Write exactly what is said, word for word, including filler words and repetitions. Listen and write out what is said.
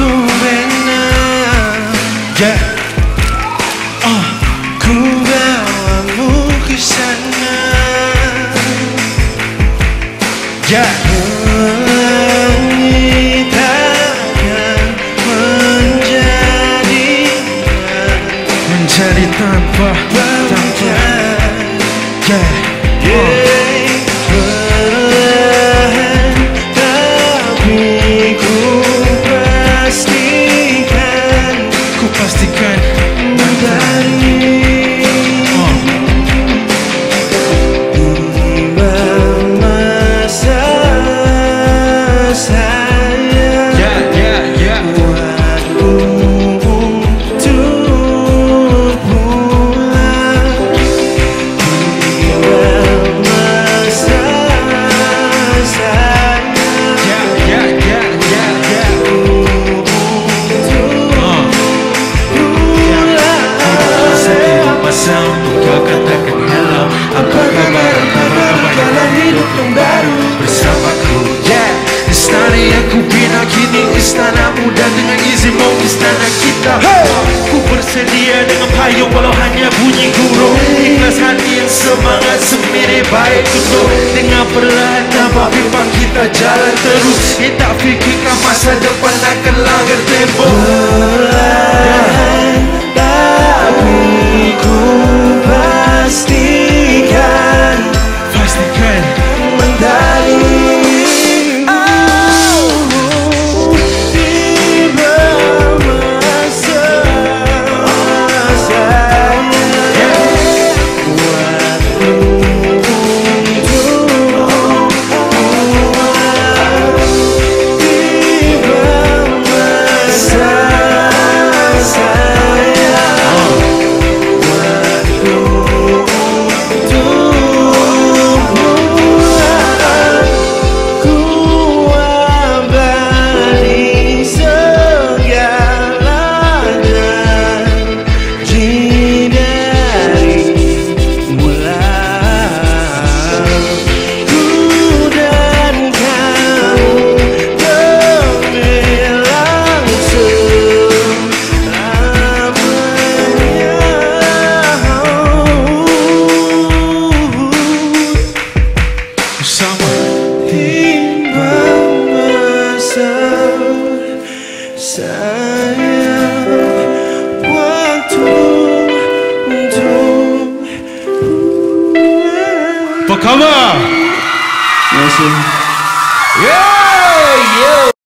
ku rela, yeah. uh, Ku bawamu ke sana, yeah. Langit akan menjadi menjadi tanpa tanpa, yeah. uh. Pastikan dari oh. masa saya, yeah, yeah, yeah. Waktu untuk pulang, masa saya, yeah, yeah, yeah, yeah, yeah. Masa untuk kau katakan hello. Apa kabar, apa kabar hidup yang baru bersamaku, yeah. Istana yang ku bina kini istana muda, dengan izinmu istana kita, hey. Ku bersedia dengan payung walau hanya bunyi gurung, ikhlas hati yang semangat semirip baik tutup. Dengan perlahan tanpa bimbang kita jalan terus, eh, tak fikirkan masa depan akan langgar tembok, yeah. Tapi ku pastikan, pastikan mendali oh, tiba masa saya, yeah. Waktu untuk pulang, tiba masa saya. Sayang, waktu untuk pulang. Apa kabar? Terima kasih. Yeah, yeah.